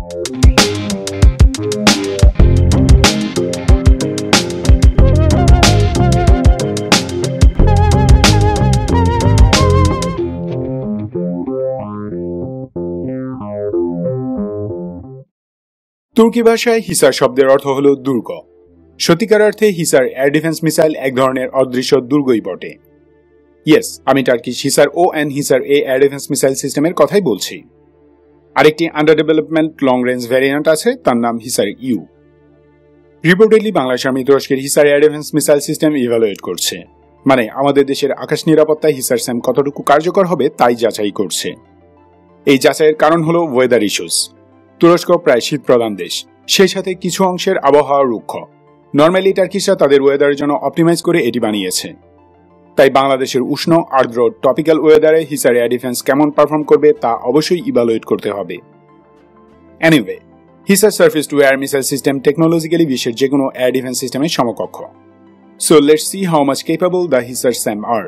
তুর্কি ভাষায় হিসার শব্দের অর্থ হল দুর্গ। সত্যিকার অর্থে হিসার এয়ার ডিফেন্স মিসাইল এক ধরনের অদৃশ্য দুর্গই বটে। ইয়েস, আমি Turkish Hisar-O and Hisar-A air defence missile সিস্টেমের কথাই বলছি। আরেকটি under development long range variant আছে, তার নাম Hisar-U। রিপোর্টেডলি বাংলাদেশ আর্মি তুরস্কের Hisar air defence missile system evaluate করছে, মানে আমাদের দেশের আকাশ নিরাপত্তায় Hisar SAM কতটুকু কার্যকর হবে তাই যাচাই করছে। এই যাচাইয়ের কারণ হলো ওয়েদার ইস্যুস। তুরস্ক প্রায় শীত প্রধান দেশ, সেই সাথে কিছু অংশের আবহাওয়া রুক্ষ। নর্মালি টার্কিশরা তাদের ওয়েদারের জন্য অপটিমাইজ করে এটি বানিয়েছে। তাই বাংলাদেশের উষ্ণ আর্দ্র টপিক্যাল ওয়েদারে হিসার এয়ার ডিফেন্স কেমন পারফর্ম করবে তা অবশ্যই ইভালুয়েট করতে হবে। Anyway, Hisar surface to air missile system technologically বিশ্বের যে কোনো এয়ার ডিফেন্স সিস্টেমের সমকক্ষ। So let's see how much capable the Hisar SAM আর।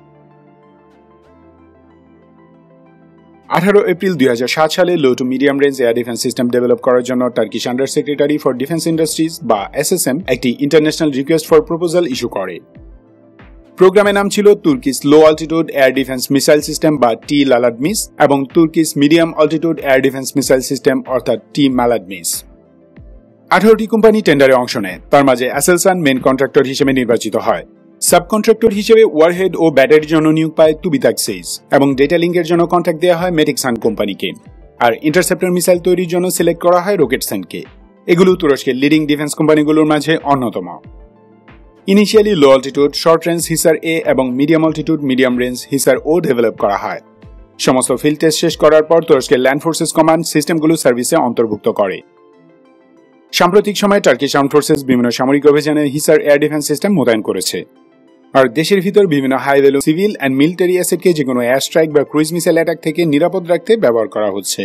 18 এপ্রিল 2007 সালে low to medium range air defence system develop করার জন্য Turkish under secretary for defence industries বা SSM একটি international request for proposal issue করে। প্রোগ্রামের নাম ছিল Turkish low altitude air defence missile system বা টি-লালাডমিস এবং Turkish medium altitude air defence missile system অর্থাৎ টি-মালাডমিস। 18টি কোম্পানি টেন্ডারে অংশ নেয়, তার মাঝে অ্যাসেলসান মেন কন্ট্রাক্টর হিসেবে নির্বাচিত হয়। সাব কন্ট্রাক্টর হিসেবে ওয়ারহেড ও ব্যাটারির জন্য নিয়োগ পায় তুবিতাক সেইস এবং ডেটা লিঙ্কের জন্য কন্ট্রাক্ট দেওয়া হয় মেটিকসান কোম্পানিকে, আর ইন্টারসেপ্টর মিসাইল তৈরির জন্য সিলেক্ট করা হয় রকেটসানকে। এগুলো তুরস্কের লিডিং ডিফেন্স কোম্পানিগুলোর মাঝে অন্যতম। Initially low altitude short range Hisar-A এবং medium altitude medium range Hisar-O develop করা হয়। সমস্ত ফিল্ড টেস্ট শেষ করার পর তুরস্কের ল্যান্ড ফোর্সেস কমান্ড সিস্টেমগুলো সার্ভিসে অন্তর্ভুক্ত করে। সাম্প্রতিক সময়ে টার্কিশ আর্মড ফোর্সেস বিভিন্ন সামরিক অভিযানে হিসার এয়ার ডিফেন্স সিস্টেম মোতায়েন করেছে, আর দেশের ভিতর বিভিন্ন high value civil and military অ্যাসেটকে যেকোনো এয়ার স্ট্রাইক বা ক্রুইজ মিসাইল অ্যাটাক থেকে নিরাপদ রাখতে ব্যবহার করা হচ্ছে।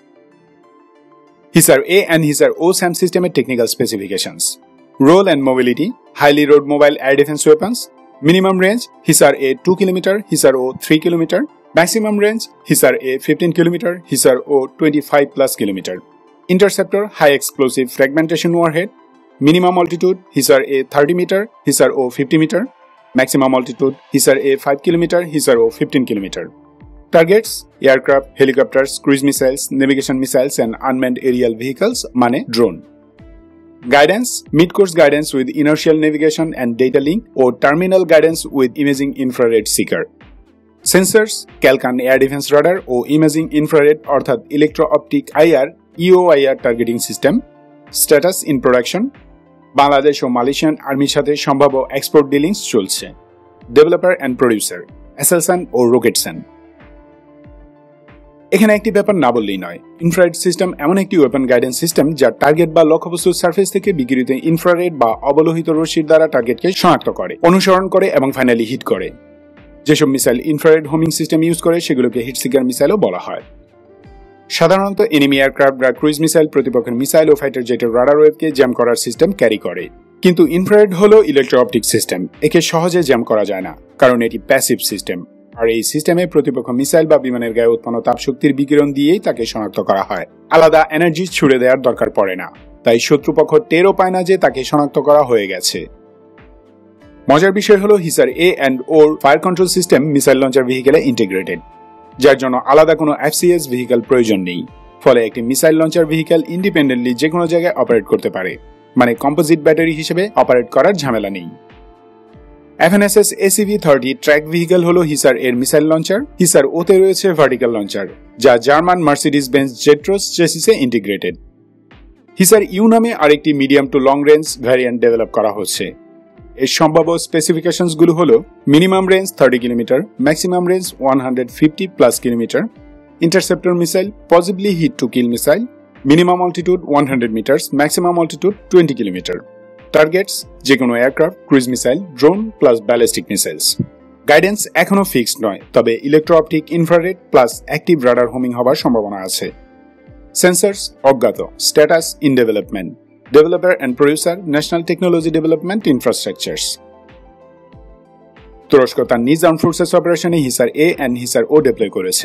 Hisar-A and Hisar-O SAM সিস্টেমের technical specifications: role and mobility, highly road mobile air defence weapons, minimum range Hisar-A 2 kilometre, Hisar-O 3 kilometre, maximum range Hisar-A 15 kilometre, Hisar-O 25+ kilometre, interceptor high explosive fragmentation warhead, minimum altitude Hisar-A 30 metre, Hisar-O 50 metre, maximum altitude Hisar-A 5 km, Hisar-O 15 km. Targets: aircraft, helicopters, cruise missiles, navigation missiles and unmanned aerial vehicles মানে drone. Guidance: mid-course guidance with inertial navigation and data link or terminal guidance with imaging infrared seeker. Sensors: Calcan air defense radar or imaging infrared অর্থাৎ electro-optic IR EOIR targeting system. Status in production: Bangladesh ও Malaysian আর্মির সাথে সম্ভাব্য export dealings চলছে। Developer and producer Aselsan ও Roketsan. এখানে একটি ব্যাপার না বললেই নয়, ইনফ্রারেড সিস্টেম এমন একটি ওয়েপন গাইডেন্স সিস্টেম যা টার্গেট বা লক্ষ্যবস্তুর সারফেস থেকে বিকিরিত ইনফ্রারেড বা অবলোহিত রশ্মির দ্বারা টার্গেটকে শনাক্ত করে, অনুসরণ করে এবং ফাইনালি হিট করে। যেসব missile infrared homing system use করে সেগুলোকে হিট সিকার মিসাইলও বলা হয়। সাধারণত এনিমি এয়ারক্রাফট বা ক্রুইজ মিসাইল প্রতিপক্ষের মিসাইল ও ফাইটার জেটের রাডার ওয়েভকে জ্যাম করার সিস্টেম ক্যারি করে, কিন্তু ইনফ্রারেড হলো ইলেকট্রো অপটিক সিস্টেম। একে সহজে জ্যাম করা যায় না, কারণ এটি প্যাসিভ সিস্টেম, আর এই সিস্টেমে প্রতিপক্ষ মিসাইল বা বিমানের গায়ে উৎপন্ন তাপশক্তির বিকিরণ দিয়েই তাকে শনাক্ত করা হয়। আলাদা এনার্জি ছুড়ে দেওয়ার দরকার পড়ে না, তাই শত্রুপক্ষ টেরও পায় না যে তাকে শনাক্ত করা হয়ে গেছে। মজার বিষয় হলো Hisar-A and O fire control system missile launcher ভেহিকেলে ইন্টিগ্রেটেড, যার জন্য আলাদা কোনো FCS ভেহিকেল প্রয়োজন নেই। ফলে একটি মিসাইল লঞ্চার ভেহিকেল ইন্ডিপেন্ডেন্টলি যে কোনো জায়গায় অপারেট করতে পারে, মানে কম্পোজিট ব্যাটারি হিসেবে অপারেট করার ঝামেলা নেই। FNSS ACV-30 ট্র্যাক ভেহিকেল হলো Hisar এর মিসাইল লঞ্চার। Hisar-O তে রয়েছে ভার্টিক্যাল লঞ্চার, যা জার্মান মার্সিডিজ বেঞ্জ জেট্রোস চেসিসে ইন্টিগ্রেটেড। Hisar-U নামে আরেকটি medium to long range variant develop করা হচ্ছে। এর সম্ভাব্য স্পেসিফিকেশনস গুলো হলো minimum range 30 kilometre, maximum range 150+ kilometre, interceptor missile possibly hit to kill missile, minimum altitude 100 metres, maximum altitude 20 kilometre. Targets: যেকোনো aircraft, cruise missile, drone plus ballistic missiles. Guidance এখনো fixed নয়, তবে electro optic infrared plus active radar homing হবার সম্ভাবনা আছে। Sensors অজ্ঞাত, status in development. Developer and producer national technology development infrastructures. তুরস্ক তার নিজ আর্মড ফোর্সেস অপারেশনে Hisar-A and Hisar-O ডিপ্লয় করেছে।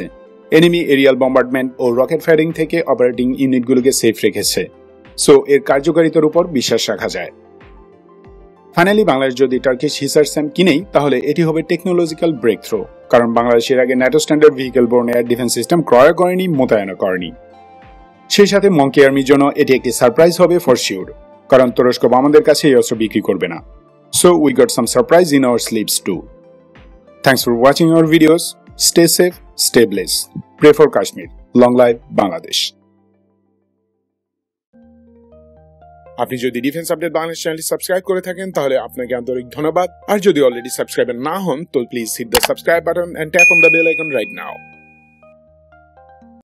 এনিমি এরিয়াল বম্বার্ডমেন্ট ও রকেট ফায়ারিং থেকে অপারেটিং ইউনিটগুলোকে সেফ রেখেছে, সো এর কার্যকারিতার উপর বিশ্বাস রাখা যায়। ফাইনালি বাংলাদেশ যদি টার্কিশ হিসার স্যাম কিনেই, তাহলে এটি হবে টেকনোলজিক্যাল ব্রেক থ্রো, কারণ বাংলাদেশের আগে NATO standard vehicle borne air defence system ক্রয় করেনি, মোতায়েনও করেনি। সেই সাথে মঙ্কি আর্মির জন্য এটি একটি সারপ্রাইজ হবে ফর শিওর, কারণ তুরস্ক আমাদের কাছে এই অস্ত্র বিক্রি করবে না। So we got some surprise in our sleeps too. Thanks for watching our videos. Stay safe, stay blessed. Pray for Kashmir. Long live Bangladesh. আপনি যদি ডিফেন্স আপডেট বাংলাদেশ চ্যানেলটি সাবস্ক্রাইব করে থাকেন তাহলে আপনাকে আন্তরিক ধন্যবাদ, আর যদি অলরেডি সাবস্ক্রাইবার না হন তো please hit the subscribe button and tap on the bell icon right now.